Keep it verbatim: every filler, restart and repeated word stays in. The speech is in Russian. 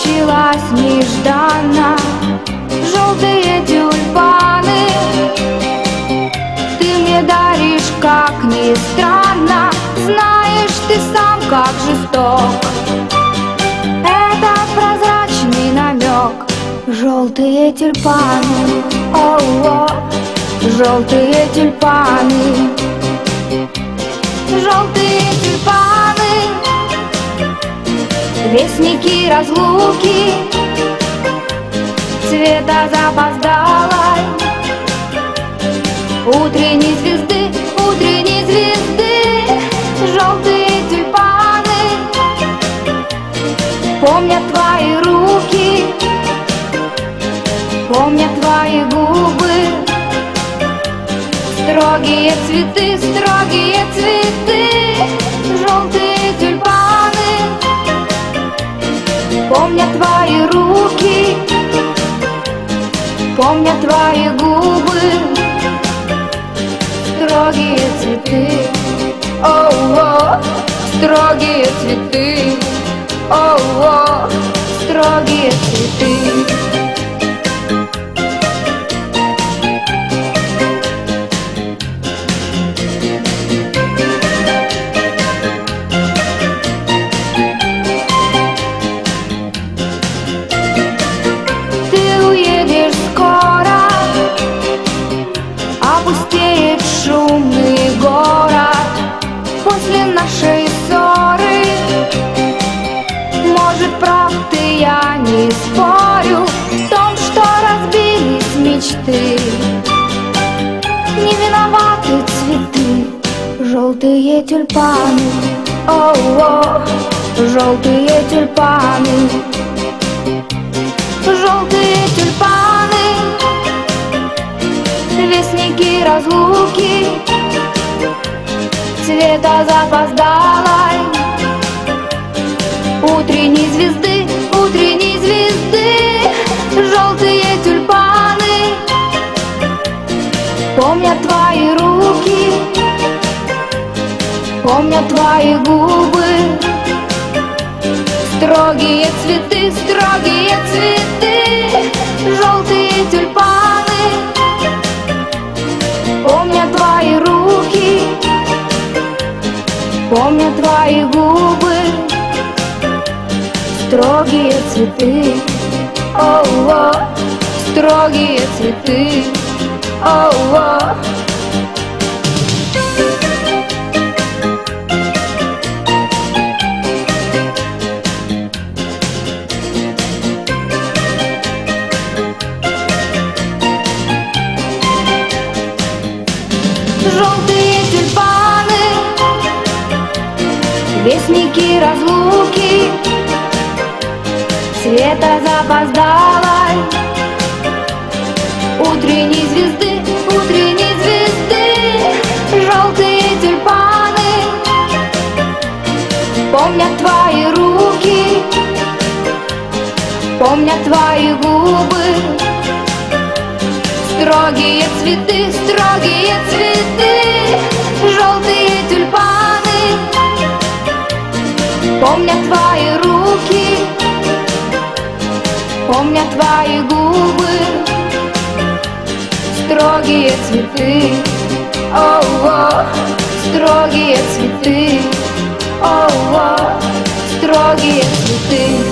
случилось нежданно. Желтые тюльпаны ты мне даришь, как ни странно. Знаешь ты сам, как жесток этот прозрачный намек. Желтые тюльпаны, о-о, желтые тюльпаны, желтые тюльпаны, вестники разлуки, цвета запоздалой утренней звезды, утренней звезды. Желтые тюльпаны помнят твои руки, помнят твои губы. Строгие цветы, строгие цветы, желтые тюльпаны помнят твои руки, помнят твои губы. Строгие цветы, о-о, строгие цветы, о-о, строгие цветы. Опустеет шумный город после нашей ссоры. Может, прав ты, я не спорю в том, что разбились мечты. Не виноваты цветы, желтые тюльпаны, о-о, желтые тюльпаны, желтые тюльпаны, вестники разлуки, цвета запоздалой утренней звезды, утренней звезды. Желтые тюльпаны помнят твои руки, помнят твои губы. Строгие цветы, строгие цветы, желтые тюльпаны помнят твои руки, помнят твои губы. Строгие цветы, о-о, строгие цветы, о-о. Желтые тюльпаны, вестники разлуки, цвета запоздалой утренней звезды, утренней звезды. Желтые тюльпаны помнят твои руки, помнят твои губы. Строгие цветы, строгие цветы, желтые тюльпаны помнят твои руки, помнят твои губы. Строгие цветы, о-о, строгие цветы, о-о, строгие цветы.